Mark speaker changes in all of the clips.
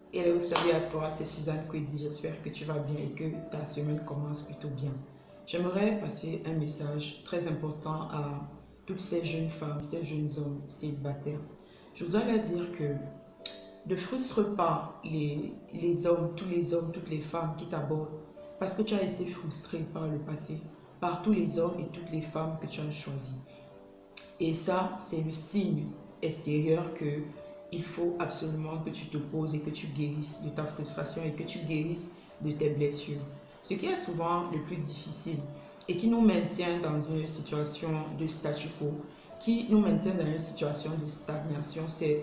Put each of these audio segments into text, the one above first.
Speaker 1: Hello, salut à toi, c'est Suzanne Kwedi. J'espère que tu vas bien et que ta semaine commence plutôt bien. J'aimerais passer un message très important à toutes ces jeunes femmes, ces jeunes hommes célibataires. Je voudrais leur dire que ne frustre pas les hommes, tous les hommes, toutes les femmes qui t'abordent parce que tu as été frustré par le passé, par tous les hommes et toutes les femmes que tu as choisis. Et ça, c'est le signe extérieur que il faut absolument que tu te poses et que tu guérisses de ta frustration et que tu guérisses de tes blessures. Ce qui est souvent le plus difficile et qui nous maintient dans une situation de statu quo, qui nous maintient dans une situation de stagnation, c'est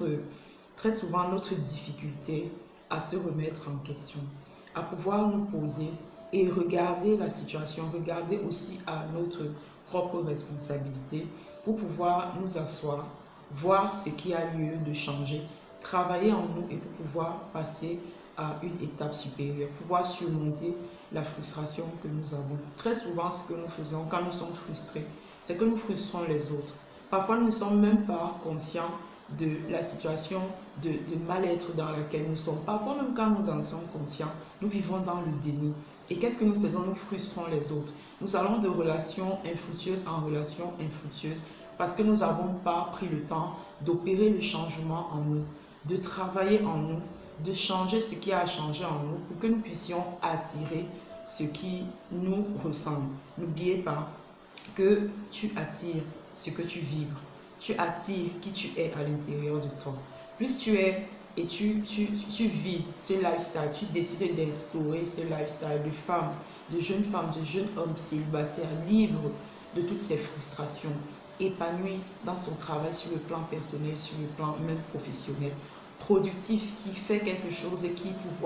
Speaker 1: très souvent notre difficulté à se remettre en question, à pouvoir nous poser et regarder la situation, regarder aussi à notre propre responsabilité pour pouvoir nous asseoir, voir ce qui a lieu de changer, travailler en nous et pour pouvoir passer à une étape supérieure, pouvoir surmonter la frustration que nous avons. Très souvent, ce que nous faisons quand nous sommes frustrés, c'est que nous frustrons les autres. Parfois, nous ne sommes même pas conscients de la situation de mal-être dans laquelle nous sommes. Parfois, même quand nous en sommes conscients, nous vivons dans le déni. Et qu'est-ce que nous faisons? Nous frustrons les autres. Nous allons de relations infructueuses en relations infructueuses parce que nous n'avons pas pris le temps d'opérer le changement en nous, de travailler en nous, de changer ce qui a changé en nous pour que nous puissions attirer ce qui nous ressemble. N'oubliez pas que tu attires ce que tu vibres. Tu attires qui tu es à l'intérieur de toi. Plus tu es et tu vis ce lifestyle, tu décides d'instaurer ce lifestyle de femme, de jeune femme, de jeune homme célibataire, libre de toutes ses frustrations, épanoui dans son travail sur le plan personnel, sur le plan même professionnel, productif, qui fait quelque chose et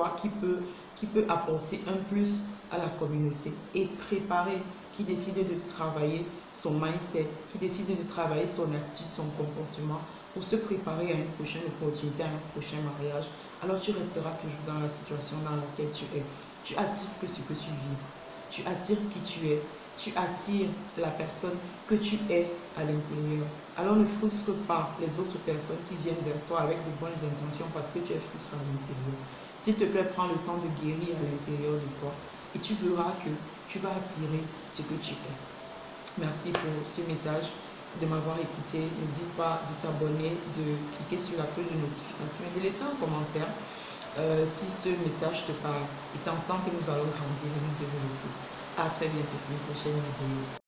Speaker 1: qui peut apporter un plus à la communauté, et préparé, qui décide de travailler son mindset, qui décide de travailler son attitude, son comportement pour se préparer à une prochaine opportunité, à un prochain mariage, alors tu resteras toujours dans la situation dans laquelle tu es. Tu attires que ce que tu vis, tu attires qui tu es, tu attires la personne que tu es à l'intérieur. Alors ne frustre pas les autres personnes qui viennent vers toi avec de bonnes intentions parce que tu es frustré à l'intérieur. S'il te plaît, prends le temps de guérir à l'intérieur de toi et tu verras que tu vas attirer ce que tu es. Merci pour ce message, de m'avoir écouté. N'oublie pas de t'abonner, de cliquer sur la cloche de notification et de laisser un commentaire si ce message te parle. Et c'est ensemble que nous allons grandir et nous développer. À très bientôt pour une prochaine vidéo.